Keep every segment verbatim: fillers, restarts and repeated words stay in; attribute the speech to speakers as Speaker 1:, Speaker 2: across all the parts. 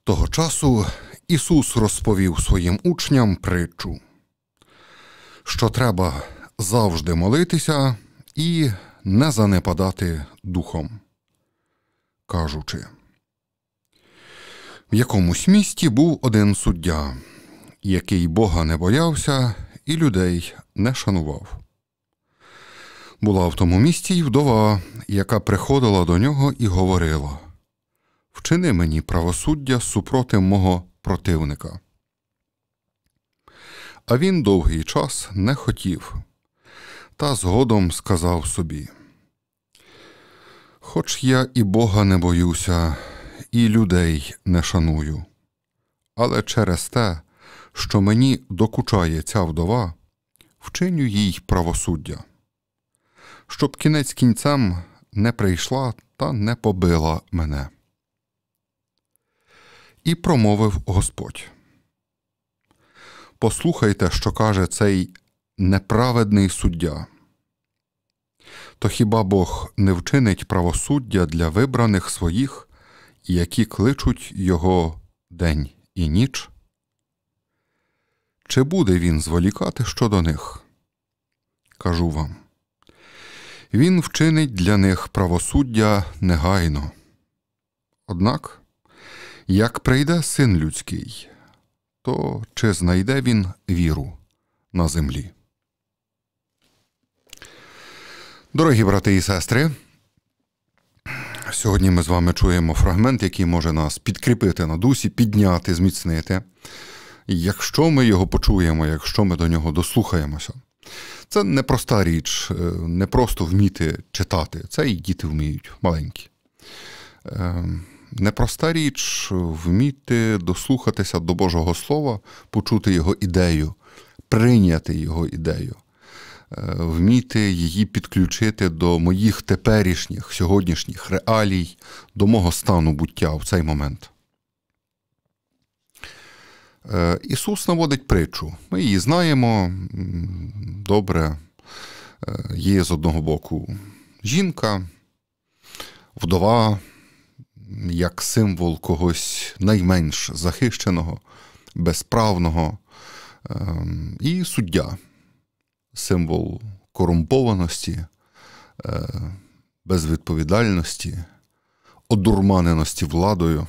Speaker 1: Того часу Ісус розповів своїм учням притчу, що треба завжди молитися і не занепадати духом, кажучи: в якомусь місті був один суддя, який Бога не боявся і людей не шанував. Була в тому місті й вдова, яка приходила до нього і говорила: «Вчини мені правосуддя супроти мого противника». А він довгий час не хотів, та згодом сказав собі: «Хоч я і Бога не боюся, і людей не шаную, але через те, що мені докучає ця вдова, вчиню їй правосуддя, щоб кінець кінцем не прийшла та не побила мене». І промовив Господь: «Послухайте, що каже цей неправедний суддя. То хіба Бог не вчинить правосуддя для вибраних своїх, які кличуть його день і ніч? Чи буде він зволікати щодо них? Кажу вам, він вчинить для них правосуддя негайно. Однак, як прийде Син Людський, то чи знайде він віру на землі?» Дорогі брати і сестри, сьогодні ми з вами чуємо фрагмент, який може нас підкріпити на дусі, підняти, зміцнити, якщо ми його почуємо, якщо ми до нього дослухаємося. Це непроста річ, не просто вміти читати, це і діти вміють, маленькі. Непроста річ вміти дослухатися до Божого Слова, почути його ідею, прийняти його ідею, вміти її підключити до моїх теперішніх, сьогоднішніх реалій, до мого стану буття в цей момент. Ісус наводить притчу. Ми її знаємо добре. Є з одного боку жінка, вдова, як символ когось найменш захищеного, безправного, і суддя, символ корумпованості, безвідповідальності, одурманеності владою.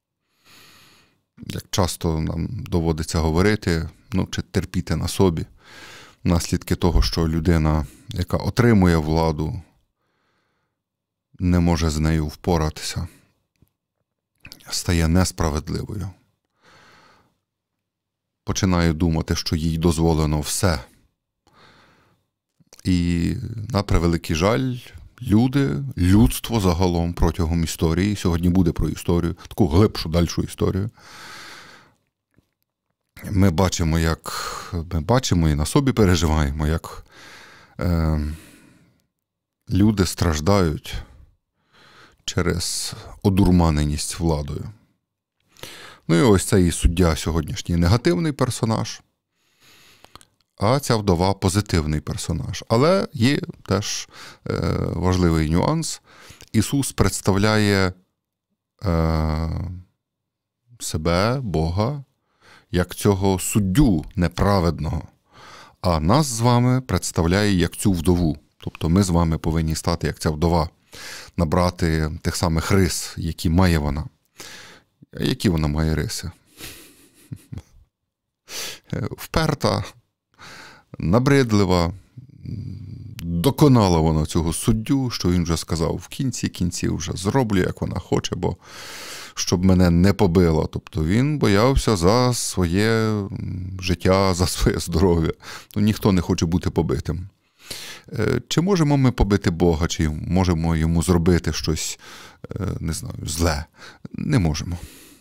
Speaker 1: Як часто нам доводиться говорити, ну, чи терпіти на собі наслідки того, що людина, яка отримує владу, не може з нею впоратися, стає несправедливою. Починає думати, що їй дозволено все. І, на превеликий жаль, люди, людство загалом протягом історії, сьогодні буде про історію, таку глибшу, дальшу історію, ми бачимо, як, ми бачимо і на собі переживаємо, як е, люди страждають через одурманеність владою. Ну і ось цей суддя сьогоднішній негативний персонаж, а ця вдова позитивний персонаж. Але є теж е, важливий нюанс. Ісус представляє е, себе, Бога, як цього суддю неправедного, а нас з вами представляє як цю вдову. Тобто ми з вами повинні стати як ця вдова, набрати тих самих рис, які має вона. А які вона має риси? Вперта, набридлива, доконала вона цього суддю, що він вже сказав в кінці кінців, вже зроблю, як вона хоче, бо щоб мене не побило. Тобто він боявся за своє життя, за своє здоров'я. Ну, ніхто не хоче бути побитим. Чи можемо ми побити Бога, чи можемо йому зробити щось, не знаю, зле? Не можемо.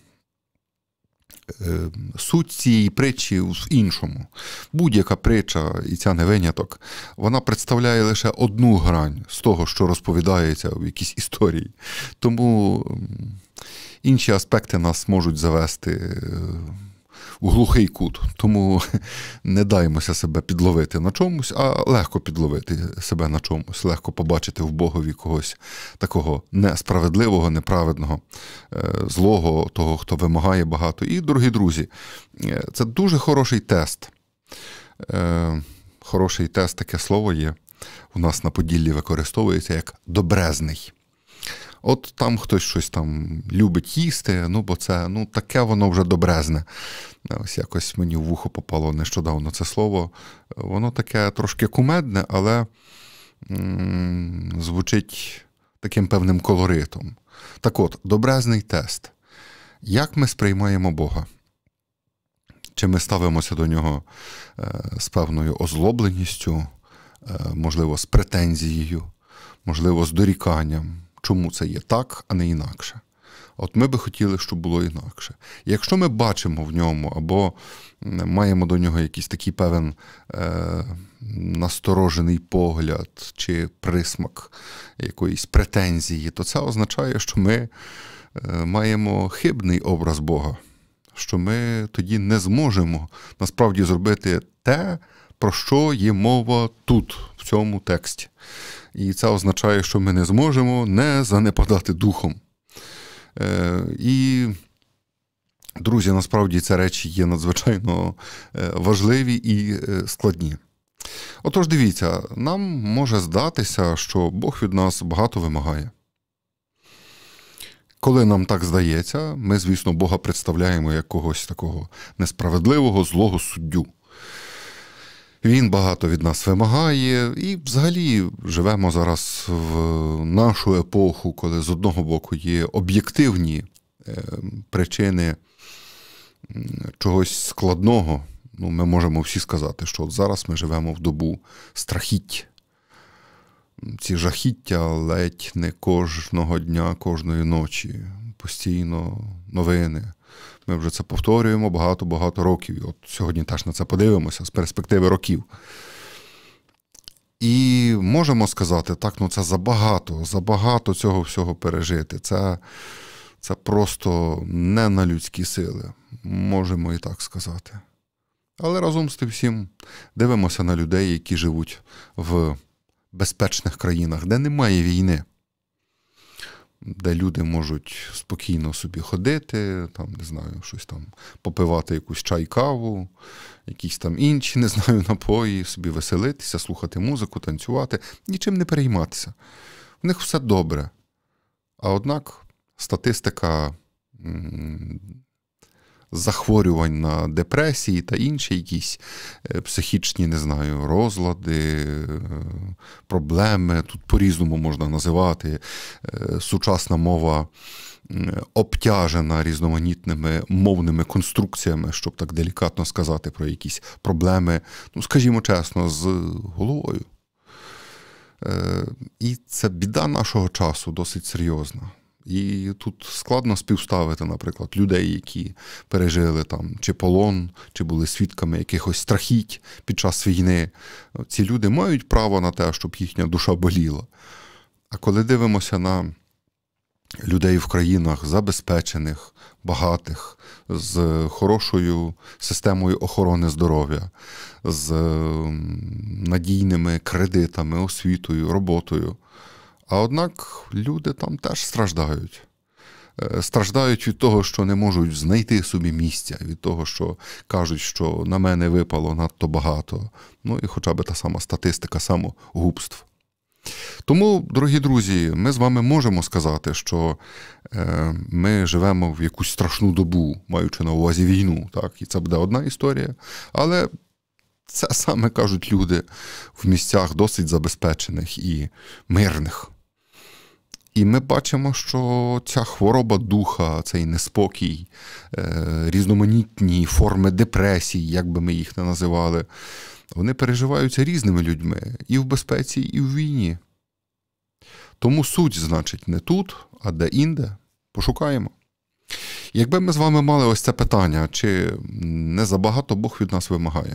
Speaker 1: Суть цієї притчі в іншому. Будь-яка притча, і ця не виняток, вона представляє лише одну грань з того, що розповідається в якійсь історії. Тому інші аспекти нас можуть завести у глухий кут. Тому не даймося себе підловити на чомусь, а легко підловити себе на чомусь, легко побачити в Богові когось такого несправедливого, неправедного, злого, того, хто вимагає багато. І, дорогі друзі, це дуже хороший тест. Хороший тест, таке слово є. У нас на Поділлі використовується як добрезний. От там хтось щось там любить їсти, ну, бо це, ну, таке воно вже добрезне. Ось якось мені в вухо попало нещодавно це слово. Воно таке трошки кумедне, але м- звучить таким певним колоритом. Так от, добрезний тест. Як ми сприймаємо Бога? Чи ми ставимося до нього е- з певною озлобленістю, е- можливо, з претензією, можливо, з доріканням? Чому це є так, а не інакше? От ми би хотіли, щоб було інакше. І якщо ми бачимо в ньому або маємо до нього якийсь такий певен е, насторожений погляд чи присмак якоїсь претензії, то це означає, що ми е, маємо хибний образ Бога, що ми тоді не зможемо насправді зробити те, про що є мова тут, в цьому тексті. І це означає, що ми не зможемо не занепадати духом. Е, і, друзі, насправді ці речі є надзвичайно важливі і складні. Отож, дивіться, нам може здатися, що Бог від нас багато вимагає. Коли нам так здається, ми, звісно, Бога представляємо як когось такого несправедливого, злого суддю. Він багато від нас вимагає, і взагалі живемо зараз в нашу епоху, коли з одного боку є об'єктивні причини чогось складного. Ну, ми можемо всі сказати, що от зараз ми живемо в добу страхіть. Ці жахіття ледь не кожного дня, кожної ночі. Постійно новини. Ми вже це повторюємо багато-багато років. І от сьогодні теж на це подивимося з перспективи років. І можемо сказати, так, ну це забагато, забагато цього всього пережити. Це, це просто не на людські сили. Можемо і так сказати. Але разом з тим всім дивимося на людей, які живуть в безпечних країнах, де немає війни. Де люди можуть спокійно собі ходити, там, не знаю, щось там, попивати якусь чай-каву, якісь там інші, не знаю, напої, собі веселитися, слухати музику, танцювати, нічим не перейматися. В них все добре. А однак статистика м- захворювань на депресії та інші якісь психічні, не знаю, розлади, проблеми, тут по-різному можна називати. Сучасна мова обтяжена різноманітними мовними конструкціями, щоб так делікатно сказати про якісь проблеми, ну, скажімо чесно, з головою. І це біда нашого часу досить серйозна. І тут складно співставити, наприклад, людей, які пережили там чи полон, чи були свідками якихось страхіть під час війни. Ці люди мають право на те, щоб їхня душа боліла. А коли дивимося на людей в країнах забезпечених, багатих, з хорошою системою охорони здоров'я, з надійними кредитами, освітою, роботою, а однак люди там теж страждають. Страждають від того, що не можуть знайти собі місця, від того, що кажуть, що на мене випало надто багато. Ну і хоча б та сама статистика самогубств. Тому, дорогі друзі, ми з вами можемо сказати, що е, ми живемо в якусь страшну добу, маючи на увазі війну, так? І це буде одна історія. Але це саме кажуть люди в місцях досить забезпечених і мирних. І ми бачимо, що ця хвороба духа, цей неспокій, різноманітні форми депресії, як би ми їх не називали, вони переживаються різними людьми і в безпеці, і в війні. Тому суть, значить, не тут, а де-інде. Пошукаємо. Якби ми з вами мали ось це питання, чи не забагато Бог від нас вимагає?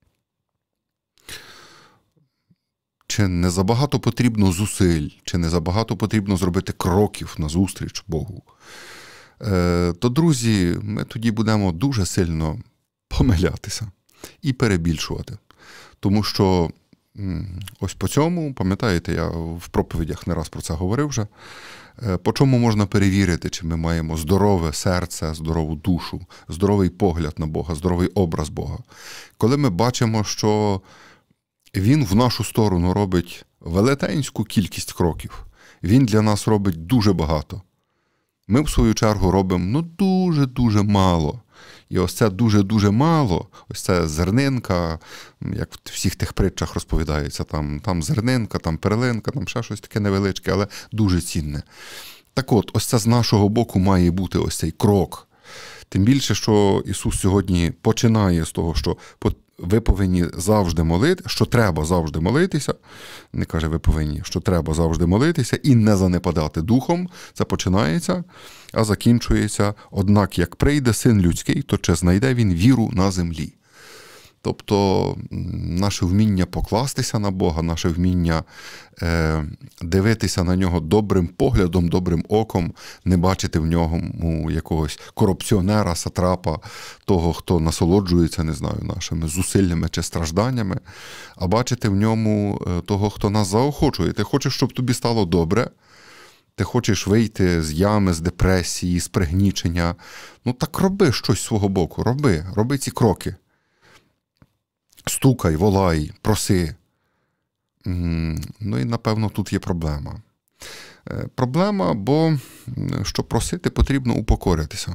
Speaker 1: Чи не забагато потрібно зусиль, чи не забагато потрібно зробити кроків назустріч Богу, то, друзі, ми тоді будемо дуже сильно помилятися і перебільшувати. Тому що ось по цьому, пам'ятаєте, я в проповідях не раз про це говорив вже, по чому можна перевірити, чи ми маємо здорове серце, здорову душу, здоровий погляд на Бога, здоровий образ Бога. Коли ми бачимо, що Він в нашу сторону робить велетенську кількість кроків, Він для нас робить дуже багато. Ми, в свою чергу, робимо ну дуже-дуже мало. І ось це дуже-дуже мало, ось це зернинка, як в всіх тих притчах розповідається, там, там зернинка, там перлинка, там ще щось таке невеличке, але дуже цінне. Так от, ось це з нашого боку має бути ось цей крок. Тим більше, що Ісус сьогодні починає з того, що ви повинні завжди молити, що треба завжди молитися, не каже ви повинні, що треба завжди молитися і не занепадати духом, це починається, а закінчується, однак як прийде Син Людський, то чи знайде Він віру на землі. Тобто наше вміння покластися на Бога, наше вміння е, дивитися на Нього добрим поглядом, добрим оком, не бачити в ньому якогось корупціонера, сатрапа, того, хто насолоджується, не знаю, нашими зусиллями чи стражданнями, а бачити в ньому того, хто нас заохочує. Ти хочеш, щоб тобі стало добре, ти хочеш вийти з ями, з депресії, з пригнічення, ну так роби щось з свого боку, роби, роби ці кроки. Стукай, волай, проси. Ну і, напевно, тут є проблема. Проблема, бо, щоб просити, потрібно упокоритися.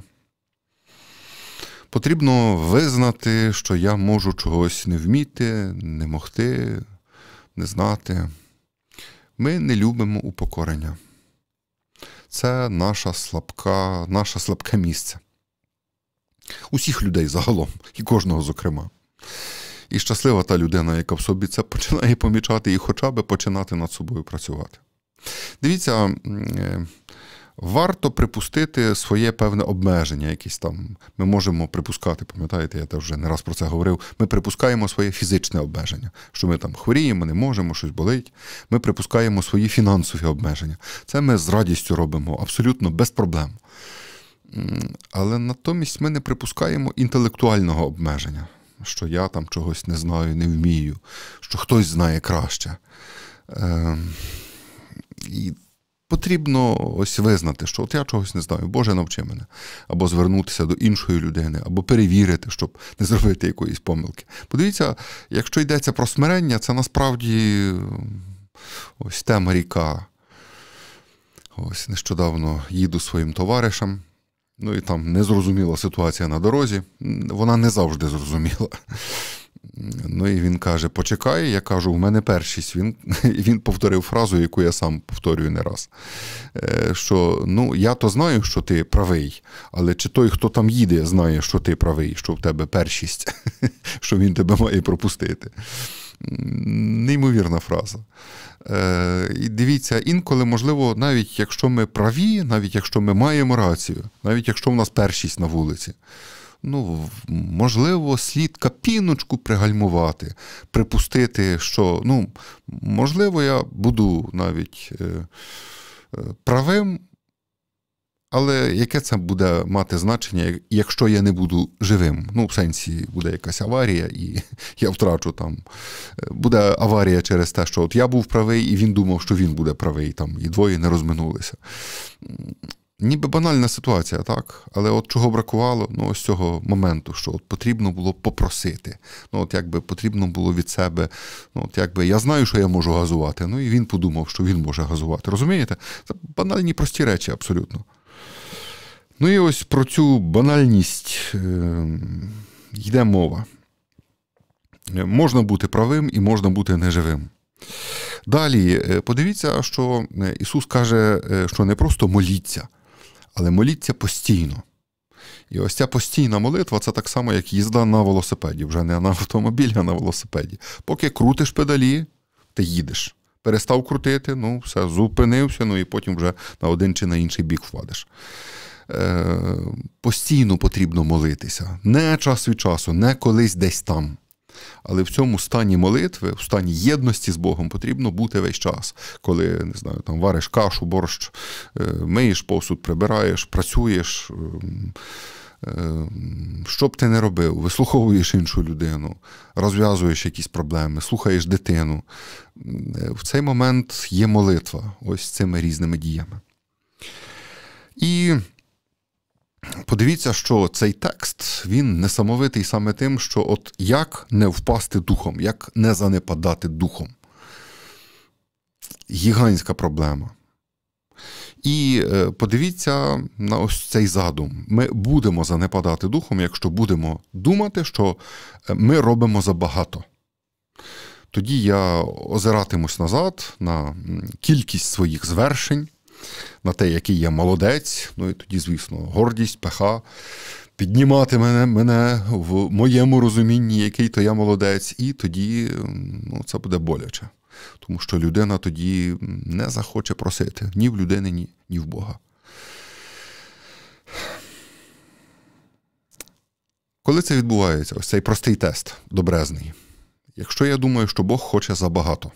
Speaker 1: Потрібно визнати, що я можу чогось не вміти, не могти, не знати. Ми не любимо упокорення. Це наша слабка, наше слабке місце. Усіх людей загалом, і кожного зокрема. І щаслива та людина, яка в собі це починає помічати і хоча б починати над собою працювати. Дивіться, варто припустити своє певне обмеження якісь там. Ми можемо припускати, пам'ятаєте, я теж вже не раз про це говорив, ми припускаємо своє фізичне обмеження, що ми там хворіємо, не можемо, щось болить. Ми припускаємо свої фінансові обмеження. Це ми з радістю робимо, абсолютно без проблем. Але натомість ми не припускаємо інтелектуального обмеження. Що я там чогось не знаю, не вмію, що хтось знає краще. Е, і потрібно ось визнати, що от я чогось не знаю, Боже, навчи мене. Або звернутися до іншої людини, або перевірити, щоб не зробити якоїсь помилки. Подивіться, якщо йдеться про смирення, це насправді ось тема ріка. Ось нещодавно їду своїм товаришем. Ну і там незрозуміла ситуація на дорозі. Вона не завжди зрозуміла. Ну і він каже, почекай, я кажу, у мене першість. Він, він повторив фразу, яку я сам повторюю не раз. Що, ну, я то знаю, що ти правий, але чи той, хто там їде, знає, що ти правий, що в тебе першість, що він тебе має пропустити. Неймовірна фраза. Е, і дивіться, інколи, можливо, навіть якщо ми праві, навіть якщо ми маємо рацію, навіть якщо в нас першість на вулиці, ну, можливо, слід капіночку пригальмувати, припустити, що, ну, можливо, я буду навіть е, е, правим, але яке це буде мати значення, якщо я не буду живим? Ну, в сенсі, буде якась аварія, і я втрачу там. Буде аварія через те, що от я був правий, і він думав, що він буде правий, там, і двоє не розминулися. Ніби банальна ситуація, так? Але от чого бракувало? Ну, ось цього моменту, що от потрібно було попросити. Ну, от якби потрібно було від себе, ну, от якби я знаю, що я можу газувати, ну, і він подумав, що він може газувати. Розумієте? Це банальні, прості речі абсолютно. Ну і ось про цю банальність е, йде мова. Можна бути правим і можна бути неживим. Далі, подивіться, що Ісус каже, що не просто моліться, але моліться постійно. І ось ця постійна молитва – це так само, як їзда на велосипеді. Вже не на автомобілі, а на велосипеді. Поки крутиш педалі, ти їдеш. Перестав крутити, ну все, зупинився, ну і потім вже на один чи на інший бік впадеш. Постійно потрібно молитися. Не час від часу, не колись десь там. Але в цьому стані молитви, в стані єдності з Богом потрібно бути весь час. Коли, не знаю, там вариш кашу, борщ, миєш посуд, прибираєш, працюєш, Що б ти не робив, вислуховуєш іншу людину, розв'язуєш якісь проблеми, слухаєш дитину. В цей момент є молитва ось цими різними діями. І подивіться, що цей текст, він несамовитий саме тим, що от як не впасти духом, як не занепадати духом. Гігантська проблема. І подивіться на ось цей задум. Ми будемо занепадати духом, якщо будемо думати, що ми робимо забагато. Тоді я озиратимусь назад на кількість своїх звершень, на те, який я молодець, ну і тоді, звісно, гордість, пеха, піднімати мене, мене в моєму розумінні, який то я молодець, і тоді ну, це буде боляче. Тому що людина тоді не захоче просити ні в людини, ні, ні в Бога. Коли це відбувається, ось цей простий тест, добрезний. Якщо я думаю, що Бог хоче забагато,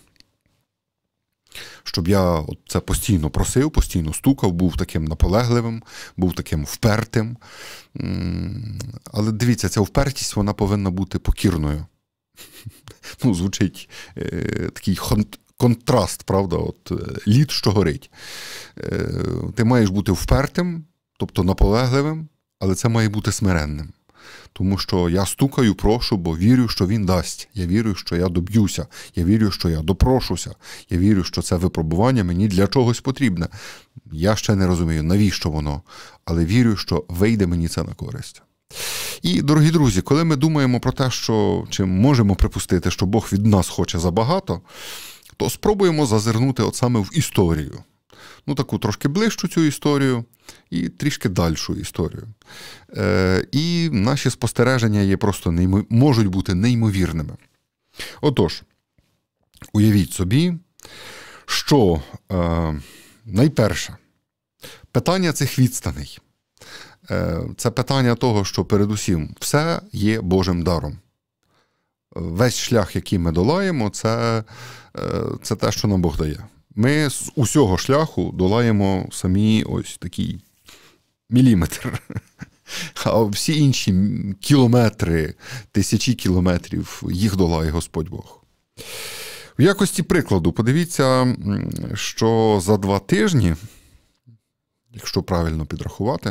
Speaker 1: щоб я це постійно просив, постійно стукав, був таким наполегливим, був таким впертим. Але дивіться, ця впертість, вона повинна бути покірною. Ну, звучить е, такий хон, контраст, правда, от лід, що горить. Е, ти маєш бути впертим, тобто наполегливим, але це має бути смиренним. Тому що я стукаю, прошу, бо вірю, що він дасть. Я вірю, що я доб'юся. Я вірю, що я допрошуся. Я вірю, що це випробування мені для чогось потрібне. Я ще не розумію, навіщо воно, але вірю, що вийде мені це на користь. І, дорогі друзі, коли ми думаємо про те, що чи можемо припустити, що Бог від нас хоче забагато, то спробуємо зазирнути от саме в історію. Ну, таку трошки ближчу цю історію і трішки дальшу історію. Е, і наші спостереження є просто неймо... можуть бути неймовірними. Отож, уявіть собі, що е, найперше, питання цих відстаней. Це питання того, що передусім все є Божим даром. Весь шлях, який ми долаємо, це, це те, що нам Бог дає. Ми з усього шляху долаємо самі ось такий міліметр. А всі інші кілометри, тисячі кілометрів, їх долає Господь Бог. В якості прикладу, подивіться, що за два тижні, якщо правильно підрахувати,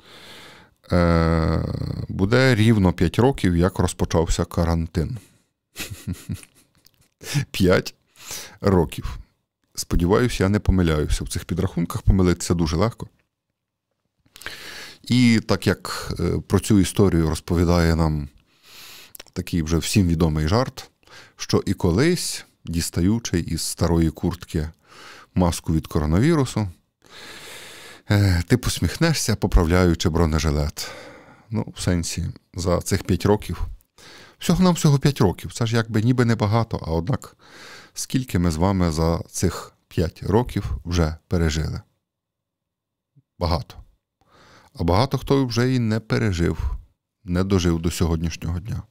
Speaker 1: буде рівно п'ять років, як розпочався карантин. П'ять років. Сподіваюся, я не помиляюся. В цих підрахунках помилитися дуже легко. І так як про цю історію розповідає нам такий вже всім відомий жарт, що і колись, дістаючи із старої куртки маску від коронавірусу, ти посміхнешся, поправляючи бронежилет. Ну, в сенсі, за цих п'ять років. Всього нам всього п'ять років. Це ж якби ніби небагато, а однак скільки ми з вами за цих п'ять років вже пережили? Багато. А багато хто вже і не пережив, не дожив до сьогоднішнього дня.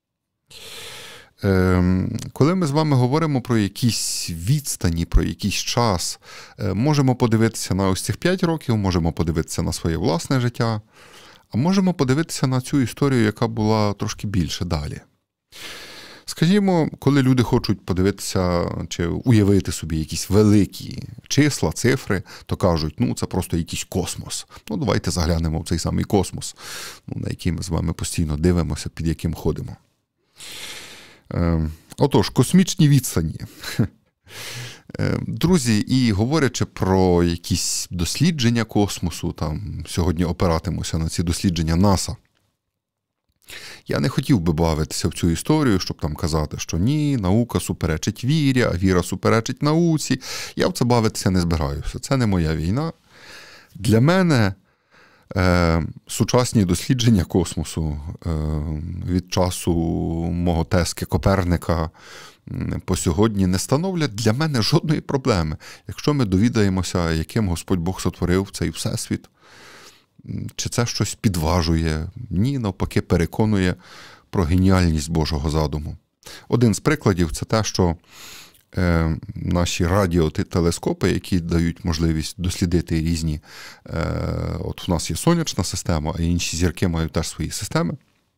Speaker 1: Коли ми з вами говоримо про якісь відстані, про якийсь час, можемо подивитися на ось цих п'ять років, можемо подивитися на своє власне життя, а можемо подивитися на цю історію, яка була трошки більше далі. Скажімо, коли люди хочуть подивитися чи уявити собі якісь великі числа, цифри, то кажуть, ну це просто якийсь космос. Ну давайте заглянемо в цей самий космос, ну, на який ми з вами постійно дивимося, під яким ходимо. Отож, космічні відстані. Друзі, і говорячи про якісь дослідження космосу, там сьогодні опиратимуся на ці дослідження НАСА, я не хотів би бавитися в цю історію, щоб там казати, що ні, наука суперечить вірі, а віра суперечить науці. Я в це бавитися не збираюся. Це не моя війна. Для мене е, сучасні дослідження космосу е, від часу мого тезки Коперника по сьогодні не становлять для мене жодної проблеми. Якщо ми довідаємося, яким Господь Бог сотворив цей всесвіт, чи це щось підважує? Ні, навпаки, переконує про геніальність Божого задуму. Один з прикладів – це те, що е, наші радіотелескопи, які дають можливість дослідити різні, е, от у нас є сонячна система, а інші зірки мають теж свої системи.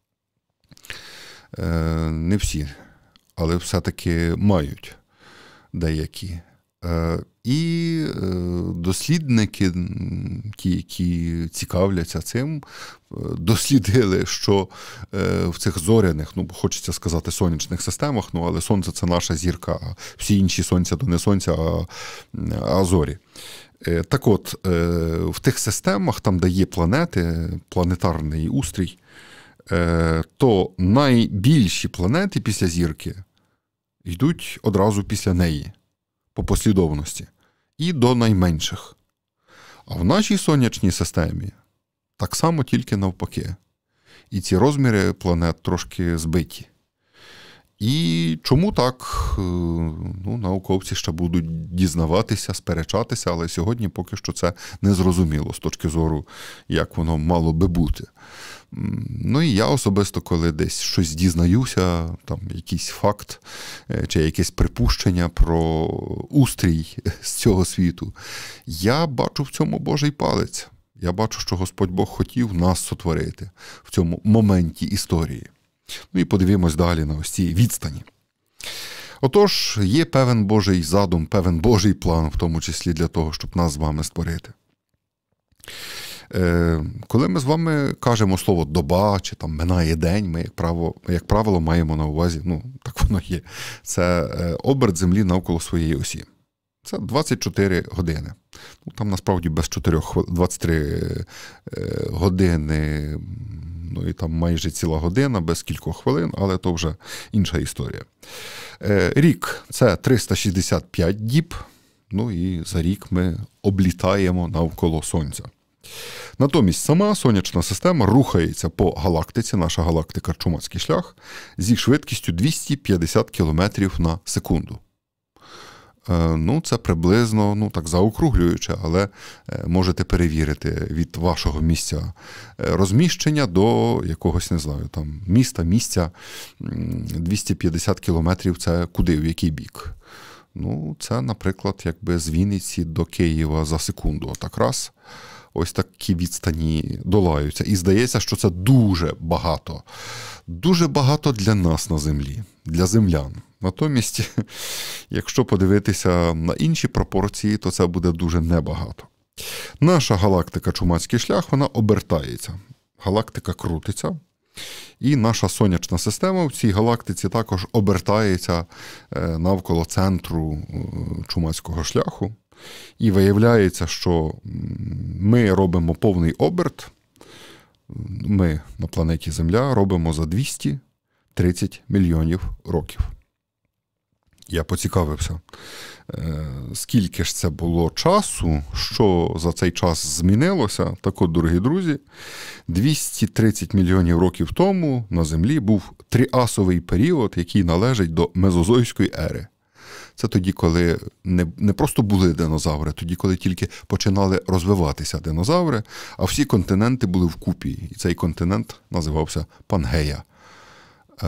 Speaker 1: Е, не всі, але все-таки мають деякі. І дослідники, ті, які цікавляться цим, дослідили, що в цих зоряних, ну, хочеться сказати, сонячних системах, ну, але Сонце – це наша зірка, а всі інші сонця – то не сонця, а, а зорі. Так от, в тих системах, там, де є планети, планетарний устрій, то найбільші планети після зірки йдуть одразу після неї, по послідовності, і до найменших. А в нашій сонячній системі так само, тільки навпаки. І ці розміри планет трошки збиті. І чому так? Ну, науковці ще будуть дізнаватися, сперечатися, але сьогодні поки що це не зрозуміло з точки зору, як воно мало би бути. Ну і я особисто, коли десь щось дізнаюся, там якийсь факт чи якесь припущення про устрій з цього світу, я бачу в цьому Божий палець. Я бачу, що Господь Бог хотів нас сотворити в цьому моменті історії. Ну і подивимось далі на ось ці відстані. Отож, є певен Божий задум, певен Божий план, в тому числі для того, щоб нас з вами створити. Коли ми з вами кажемо слово «доба» чи там «минає день», ми, як правило, як правило, маємо на увазі, ну, так воно є, це оберт Землі навколо своєї осі. Це двадцять чотири години. Ну, там, насправді, без чотирьох, двадцять три години, ну, і там майже ціла година, без кількох хвилин, але то вже інша історія. Рік – це триста шістдесят п'ять діб, ну, і за рік ми облітаємо навколо Сонця. Натомість сама сонячна система рухається по галактиці, наша галактика Чумацький шлях, зі швидкістю двісті п'ятдесят кілометрів на секунду. Ну, це приблизно, ну, так заокруглююче, але можете перевірити від вашого місця розміщення до якогось, не знаю, там, міста, місця. двісті п'ятдесят кілометрів – це куди, в який бік? Ну, це, наприклад, якби з Вінниці до Києва за секунду. Отак раз. Ось такі відстані долаються. І здається, що це дуже багато. Дуже багато для нас на землі, для землян. Натомість, якщо подивитися на інші пропорції, то це буде дуже небагато. Наша галактика Чумацький шлях, вона обертається. Галактика крутиться. І наша сонячна система в цій галактиці також обертається навколо центру Чумацького шляху. І виявляється, що ми робимо повний оберт, ми на планеті Земля робимо за двісті тридцять мільйонів років. Я поцікавився, скільки ж це було часу, що за цей час змінилося. Так от, дорогі друзі, двісті тридцять мільйонів років тому на Землі був тріасовий період, який належить до мезозойської ери. Це тоді, коли не, не просто були динозаври, тоді, коли тільки починали розвиватися динозаври, а всі континенти були вкупі. І цей континент називався Пангея. Е,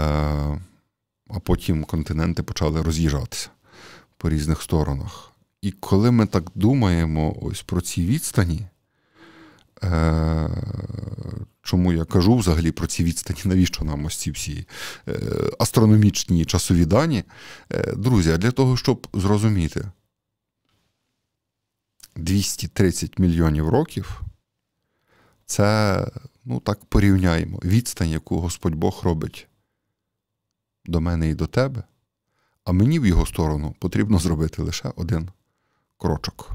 Speaker 1: а потім континенти почали роз'їжджатися по різних сторонах. І коли ми так думаємо ось про ці відстані, е, чому я кажу взагалі про ці відстані, навіщо нам ось ці всі е, астрономічні часові дані, е, друзі, а для того, щоб зрозуміти, двісті тридцять мільйонів років – це, ну так порівняємо, відстань, яку Господь Бог робить до мене і до тебе, а мені в його сторону потрібно зробити лише один крочок.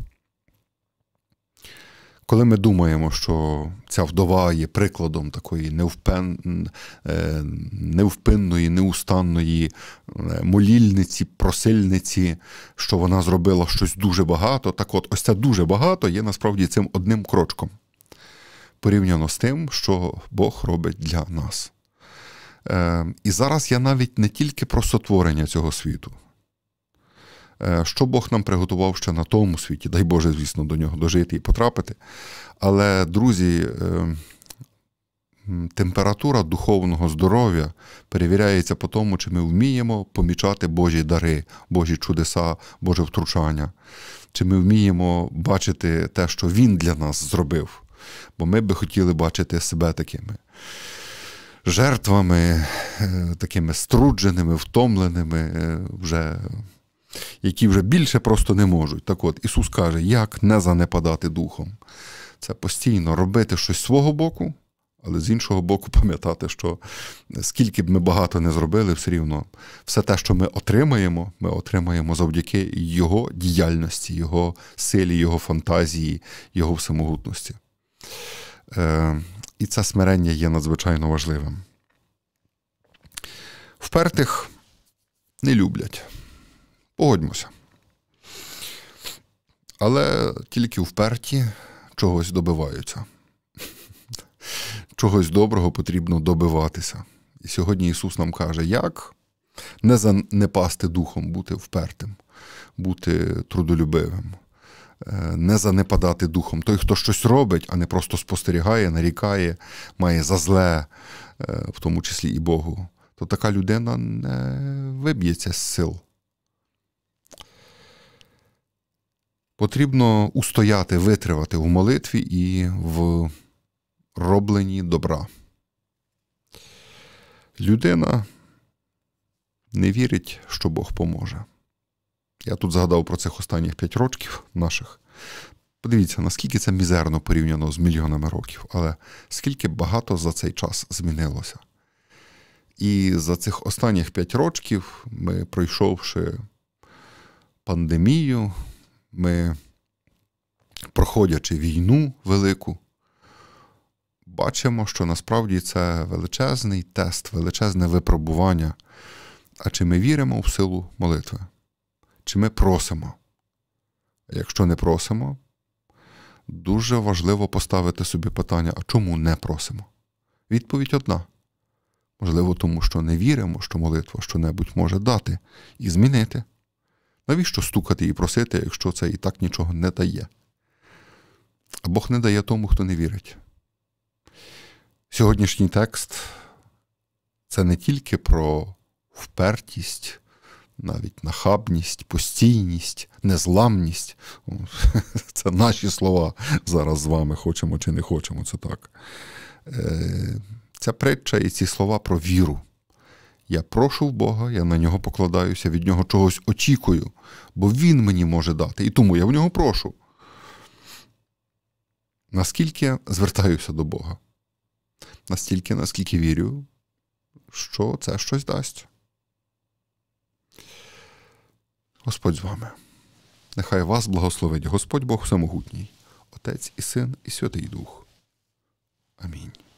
Speaker 1: Коли ми думаємо, що ця вдова є прикладом такої невпен... невпинної, неустанної молільниці, просильниці, що вона зробила щось дуже багато, так от ось це дуже багато є насправді цим одним крочком, порівняно з тим, що Бог робить для нас. І зараз я навіть не тільки про сотворення цього світу. Що Бог нам приготував ще на тому світі, дай Боже, звісно, до нього дожити і потрапити. Але, друзі, температура духовного здоров'я перевіряється по тому, чи ми вміємо помічати Божі дари, Божі чудеса, Боже втручання. Чи ми вміємо бачити те, що Він для нас зробив. Бо ми би хотіли бачити себе такими жертвами, такими струдженими, втомленими, вже, які вже більше просто не можуть. Так от, Ісус каже, як не занепадати духом. Це постійно робити щось з свого боку, але з іншого боку пам'ятати, що скільки б ми багато не зробили, все рівно все те, що ми отримаємо, ми отримаємо завдяки Його діяльності, Його силі, Його фантазії, Його всемогутності. Е, і це смирення є надзвичайно важливим. Впертих не люблять. Погодьмося. Але тільки вперті чогось добиваються. Чогось доброго потрібно добиватися. І сьогодні Ісус нам каже, як не занепасти духом, бути впертим, бути трудолюбивим, не занепадати духом. Той, хто щось робить, а не просто спостерігає, нарікає, має за зле, в тому числі і Богу, то така людина не виб'ється з сил. Потрібно устояти, витривати в молитві і в робленні добра. Людина не вірить, що Бог поможе. Я тут згадав про цих останніх п'ять років наших. Подивіться, наскільки це мізерно порівняно з мільйонами років, але скільки багато за цей час змінилося. І за цих останніх п'ять років ми, пройшовши пандемію, ми, проходячи війну велику, бачимо, що насправді це величезний тест, величезне випробування. А чи ми віримо в силу молитви? Чи ми просимо? А якщо не просимо, дуже важливо поставити собі питання, а чому не просимо? Відповідь одна. Можливо, тому що не віримо, що молитва що-небудь може дати і змінити. Навіщо стукати і просити, якщо це і так нічого не дає? А Бог не дає тому, хто не вірить. Сьогоднішній текст – це не тільки про впертість, навіть нахабність, постійність, незламність. Це наші слова зараз з вами, хочемо чи не хочемо, це так. Ця притча і ці слова про віру. Я прошу в Бога, я на Нього покладаюся, від Нього чогось очікую, бо Він мені може дати, і тому я в Нього прошу. Наскільки звертаюся до Бога? Настільки, наскільки вірю, що це щось дасть. Господь з вами. Нехай вас благословить Господь Бог Всемогутній, Отець і Син і Святий Дух. Амінь.